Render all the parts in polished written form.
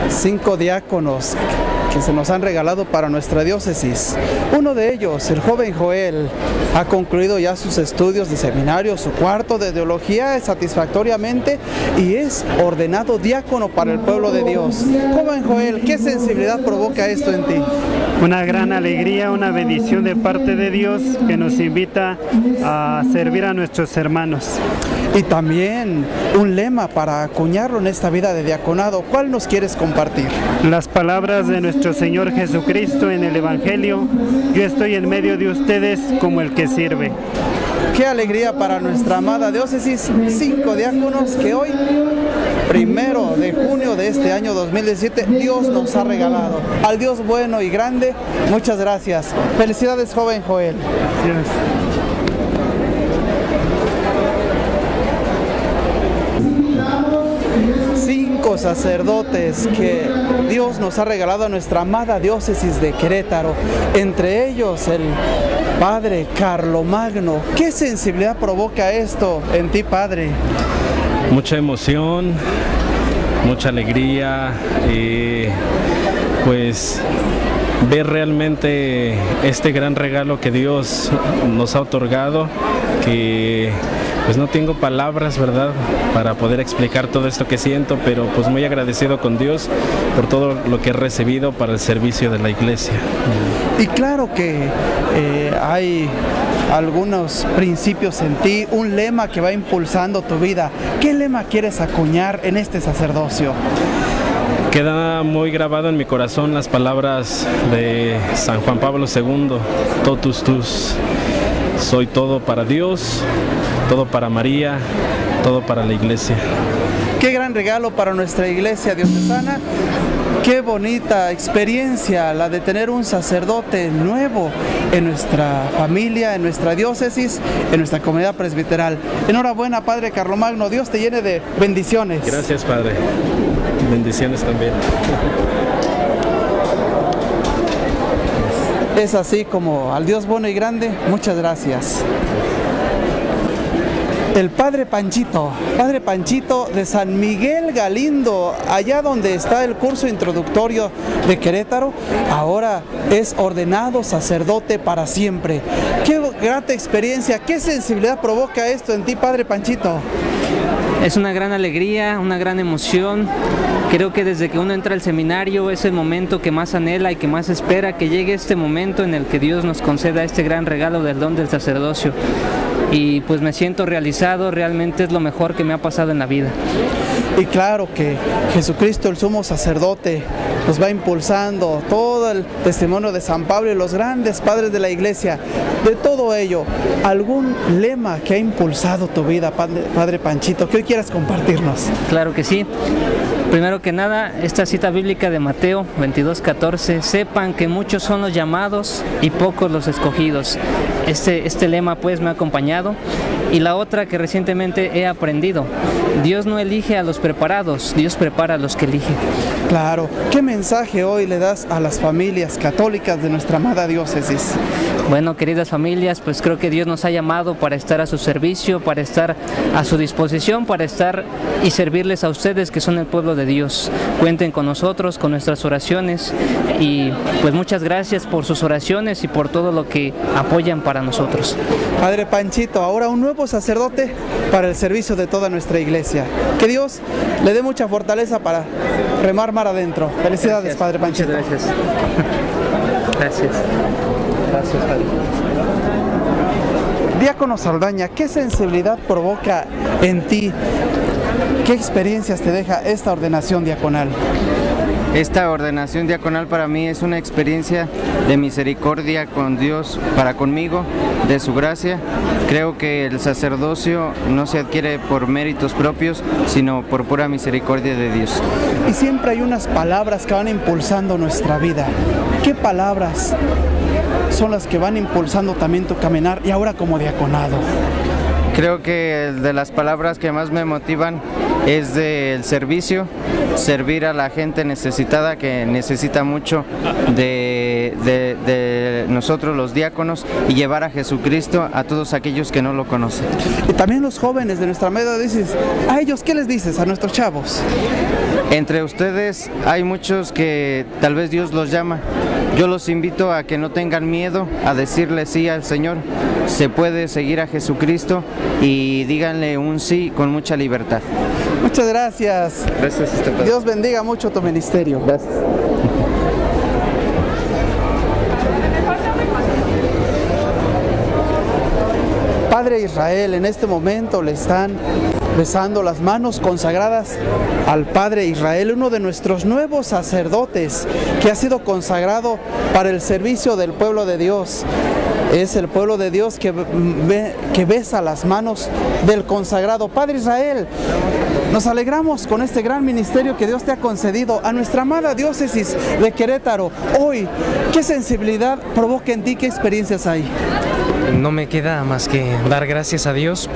5 diáconos que se nos han regalado para nuestra diócesis. Uno de ellos, el joven Joel, ha concluido ya sus estudios de seminario, su cuarto de teología satisfactoriamente y es ordenado diácono para el pueblo de Dios. Joven Joel, ¿qué sensibilidad provoca esto en ti? Una gran alegría, una bendición de parte de Dios que nos invita a servir a nuestros hermanos. Y también un lema para acuñarlo en esta vida de diaconado. ¿Cuál nos quieres compartir? Las palabras de nuestro Señor Jesucristo en el Evangelio: yo estoy en medio de ustedes como el que sirve. Qué alegría para nuestra amada diócesis, 5 diáconos que hoy, 1 de junio de este año 2017, Dios nos ha regalado. Al Dios bueno y grande, muchas gracias. Felicidades, joven Joel. Gracias. Sacerdotes que Dios nos ha regalado a nuestra amada diócesis de Querétaro, entre ellos el padre Carlomagno. ¿Qué sensibilidad provoca esto en ti, padre? Mucha emoción, mucha alegría y pues ver realmente este gran regalo que Dios nos ha otorgado, que pues no tengo palabras, ¿verdad?, para poder explicar todo esto que siento, pero pues muy agradecido con Dios por todo lo que he recibido para el servicio de la iglesia. Y claro que hay algunos principios en ti, un lema que va impulsando tu vida. ¿Qué lema quieres acuñar en este sacerdocio? Queda muy grabado en mi corazón las palabras de San Juan Pablo II, totus tus. Soy todo para Dios, todo para María, todo para la iglesia. Qué gran regalo para nuestra iglesia diocesana. Qué bonita experiencia la de tener un sacerdote nuevo en nuestra familia, en nuestra diócesis, en nuestra comunidad presbiteral. Enhorabuena, padre Carlomagno, Dios te llene de bendiciones. Gracias, padre. Bendiciones también. Es así como al Dios bueno y grande, muchas gracias. El Padre Panchito de San Miguel Galindo, allá donde está el curso introductorio de Querétaro, ahora es ordenado sacerdote para siempre. Qué grata experiencia, qué sensibilidad provoca esto en ti, Padre Panchito. Es una gran alegría, una gran emoción. Creo que desde que uno entra al seminario es el momento que más anhela y que más espera que llegue este momento en el que Dios nos conceda este gran regalo del don del sacerdocio. Y pues me siento realizado, realmente es lo mejor que me ha pasado en la vida. Y claro que Jesucristo, el sumo sacerdote, nos va impulsando todo el testimonio de San Pablo y los grandes padres de la iglesia. De todo ello, ¿algún lema que ha impulsado tu vida, Padre Panchito, que hoy quieras compartirnos? Claro que sí. Primero que nada, esta cita bíblica de Mateo 22:14, sepan que muchos son los llamados y pocos los escogidos. Este lema pues me ha acompañado. Y la otra que recientemente he aprendido, Dios no elige a los preparados, Dios prepara a los que elige. Claro, ¿qué mensaje hoy le das a las familias católicas de nuestra amada diócesis? Bueno, queridas familias, pues creo que Dios nos ha llamado para estar a su servicio, para estar a su disposición, para estar y servirles a ustedes que son el pueblo de Dios. Cuenten con nosotros, con nuestras oraciones y pues muchas gracias por sus oraciones y por todo lo que apoyan para nosotros. Padre Panchito, ahora un nuevo sacerdote para el servicio de toda nuestra iglesia. Que Dios le dé mucha fortaleza para remar mar adentro. Felicidades, gracias, Padre Panchito. Muchas gracias. Gracias. Gracias, Padre. Diácono Saldaña, ¿qué sensibilidad provoca en ti? ¿Qué experiencias te deja esta ordenación diaconal? Esta ordenación diaconal para mí es una experiencia de misericordia con Dios para conmigo, de su gracia. Creo que el sacerdocio no se adquiere por méritos propios, sino por pura misericordia de Dios. Y siempre hay unas palabras que van impulsando nuestra vida. ¿Qué palabras son las que van impulsando también tu caminar y ahora como diaconado? Creo que de las palabras que más me motivan es del servicio, servir a la gente necesitada que necesita mucho de nosotros los diáconos y llevar a Jesucristo a todos aquellos que no lo conocen. Y también los jóvenes de nuestra media dices, ¿a ellos qué les dices, a nuestros chavos? Entre ustedes hay muchos que tal vez Dios los llama. Yo los invito a que no tengan miedo a decirle sí al Señor. Se puede seguir a Jesucristo y díganle un sí con mucha libertad. Muchas gracias. Gracias, Padre. Dios bendiga mucho tu ministerio. Gracias. Padre Israel, en este momento le están besando las manos consagradas al Padre Israel, uno de nuestros nuevos sacerdotes que ha sido consagrado para el servicio del pueblo de Dios. Es el pueblo de Dios que besa las manos del consagrado. Padre Israel, nos alegramos con este gran ministerio que Dios te ha concedido a nuestra amada diócesis de Querétaro. Hoy, ¿qué sensibilidad provoca en ti? ¿Qué experiencias hay? No me queda más que dar gracias a Dios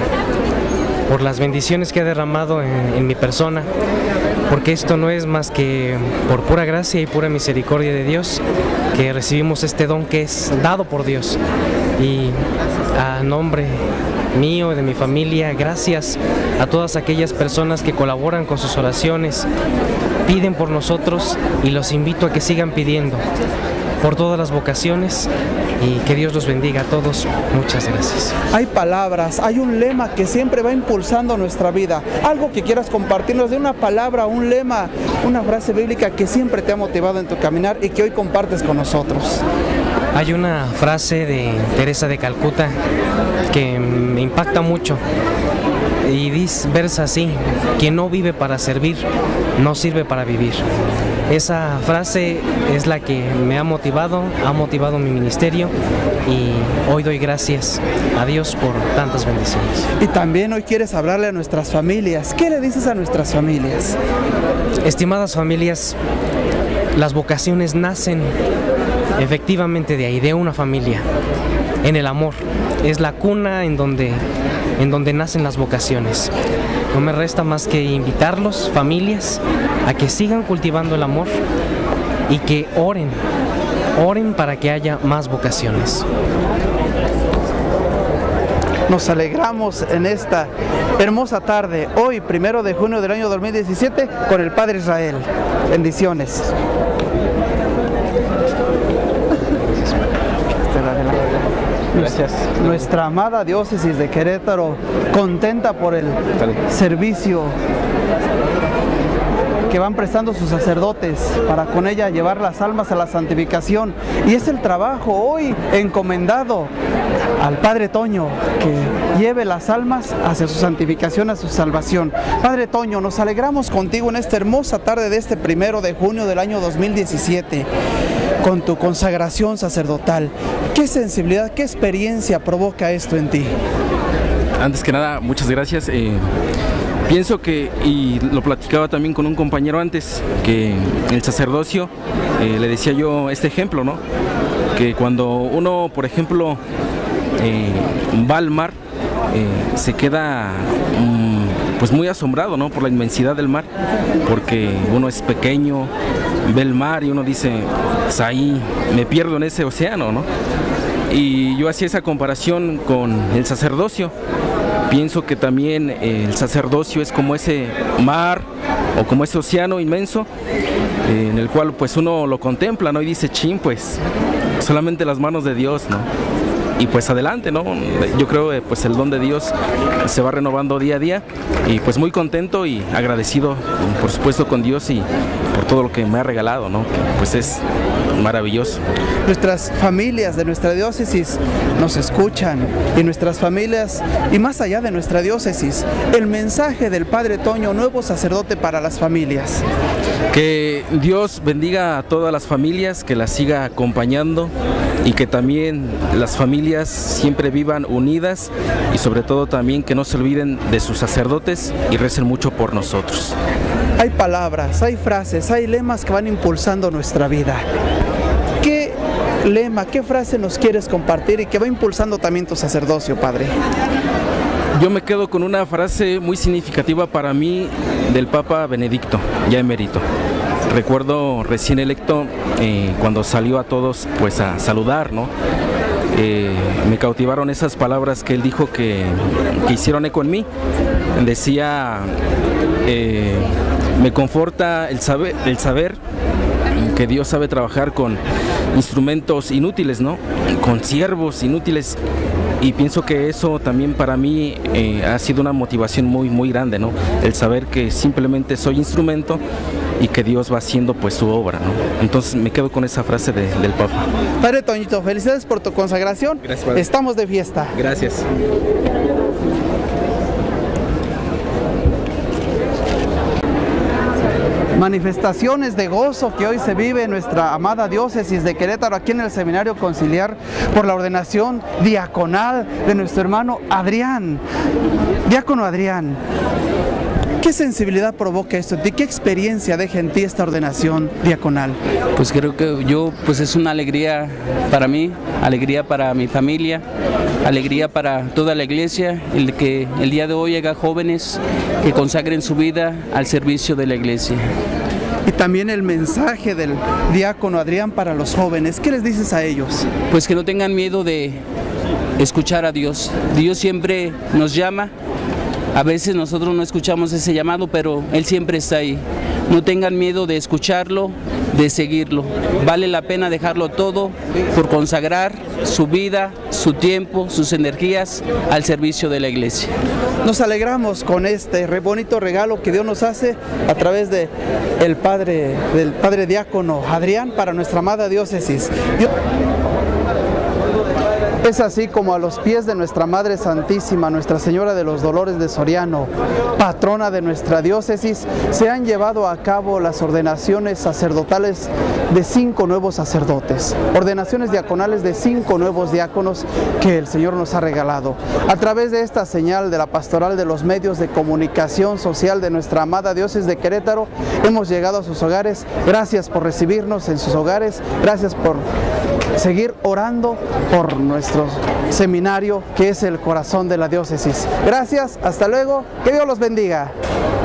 por las bendiciones que ha derramado en mi persona, porque esto no es más que por pura gracia y pura misericordia de Dios que recibimos este don que es dado por Dios. Y a nombre mío y de mi familia, gracias a todas aquellas personas que colaboran con sus oraciones, piden por nosotros, y los invito a que sigan pidiendo por todas las vocaciones, y que Dios los bendiga a todos. Muchas gracias. Hay palabras, hay un lema que siempre va impulsando nuestra vida. Algo que quieras compartirnos, de una palabra, un lema, una frase bíblica que siempre te ha motivado en tu caminar y que hoy compartes con nosotros. Hay una frase de Teresa de Calcuta que me impacta mucho y versa así: quien no vive para servir, no sirve para vivir. Esa frase es la que me ha motivado mi ministerio, y hoy doy gracias a Dios por tantas bendiciones. Y también hoy quieres hablarle a nuestras familias. ¿Qué le dices a nuestras familias? Estimadas familias, las vocaciones nacen efectivamente de ahí, de una familia, en el amor. Es la cuna en donde nacen las vocaciones. No me resta más que invitarlos, familias, a que sigan cultivando el amor y que oren para que haya más vocaciones. Nos alegramos en esta hermosa tarde, hoy 1 de junio del año 2017, con el Padre Israel. Bendiciones. Gracias. Nuestra amada diócesis de Querétaro, contenta por el servicio que van prestando sus sacerdotes para con ella llevar las almas a la santificación, y es el trabajo hoy encomendado al Padre Toño, que lleve las almas hacia su santificación, a su salvación. Padre Toño, nos alegramos contigo en esta hermosa tarde de este 1 de junio del año 2017 con tu consagración sacerdotal. ¿Qué sensibilidad, qué experiencia provoca esto en ti? Antes que nada, muchas gracias. Pienso que, y lo platicaba también con un compañero antes, que el sacerdocio, le decía yo este ejemplo, ¿no? Que cuando uno, por ejemplo, va al mar, se queda pues muy asombrado, ¿no? Por la inmensidad del mar, porque uno es pequeño, ve el mar y uno dice, pues ahí me pierdo en ese océano, ¿no? Y yo hacía esa comparación con el sacerdocio. Pienso que también el sacerdocio es como ese mar o como ese océano inmenso, en el cual pues uno lo contempla, ¿no? Y dice, chin, pues solamente las manos de Dios, ¿no? Y pues adelante, ¿no? Yo creo que pues el don de Dios se va renovando día a día, y pues muy contento y agradecido, por supuesto, con Dios y por todo lo que me ha regalado, ¿no? Pues es maravilloso. Nuestras familias de nuestra diócesis nos escuchan, y nuestras familias, y más allá de nuestra diócesis, el mensaje del Padre Toño, nuevo sacerdote para las familias. Que Dios bendiga a todas las familias, que las siga acompañando, y que también las familias siempre vivan unidas, y sobre todo también que no se olviden de sus sacerdotes y recen mucho por nosotros. Hay palabras, hay frases, hay lemas que van impulsando nuestra vida. ¿Qué lema, qué frase nos quieres compartir y que va impulsando también tu sacerdocio, Padre? Yo me quedo con una frase muy significativa para mí del Papa Benedicto, ya emérito. Recuerdo recién electo, cuando salió a todos pues a saludar, ¿no? Me cautivaron esas palabras que él dijo que hicieron eco en mí. Decía, me conforta el saber que Dios sabe trabajar con instrumentos inútiles, ¿no? Con siervos inútiles. Y pienso que eso también para mí ha sido una motivación muy grande, ¿no? El saber que simplemente soy instrumento y que Dios va haciendo pues su obra, ¿no? Entonces me quedo con esa frase del Papa. Padre Toñito, felicidades por tu consagración. Gracias, padre. Estamos de fiesta. Gracias. Manifestaciones de gozo que hoy se vive en nuestra amada diócesis de Querétaro, aquí en el Seminario Conciliar, por la ordenación diaconal de nuestro hermano Adrián. Diácono Adrián, ¿qué sensibilidad provoca esto? ¿De qué experiencia deja en ti esta ordenación diaconal? Pues creo que pues es una alegría para mí, alegría para mi familia, alegría para toda la iglesia, el que el día de hoy haya jóvenes que consagren su vida al servicio de la iglesia. Y también el mensaje del diácono Adrián para los jóvenes, ¿qué les dices a ellos? Pues que no tengan miedo de escuchar a Dios. Dios siempre nos llama, a veces nosotros no escuchamos ese llamado, pero Él siempre está ahí. No tengan miedo de escucharlo, de seguirlo. Vale la pena dejarlo todo por consagrar su vida, su tiempo, sus energías al servicio de la iglesia. Nos alegramos con este bonito regalo que Dios nos hace a través del padre diácono Adrián para nuestra amada diócesis. Es así como a los pies de nuestra Madre Santísima, Nuestra Señora de los Dolores de Soriano, patrona de nuestra diócesis, se han llevado a cabo las ordenaciones sacerdotales de 5 nuevos sacerdotes, ordenaciones diaconales de 5 nuevos diáconos que el Señor nos ha regalado. A través de esta señal de la pastoral de los medios de comunicación social de nuestra amada diócesis de Querétaro, hemos llegado a sus hogares. Gracias por recibirnos en sus hogares, gracias por seguir orando por nuestro seminario que es el corazón de la diócesis. Gracias, hasta luego, que Dios los bendiga.